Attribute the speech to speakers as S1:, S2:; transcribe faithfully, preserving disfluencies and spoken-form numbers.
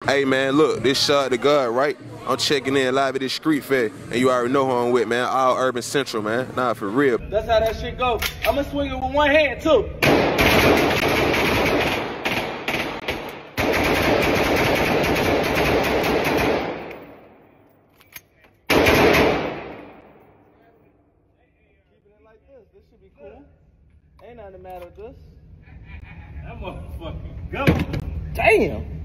S1: Hey man, look, this shot the God, right? I'm checking in live at this street fair, and you already know who I'm with, man. All Urban Central, man. Nah, for real.
S2: That's how that shit go. I'ma swing it with one hand too. Keeping it like this. This should be cool. Ain't nothing the matter with this.
S3: That motherfucker go.
S2: Damn.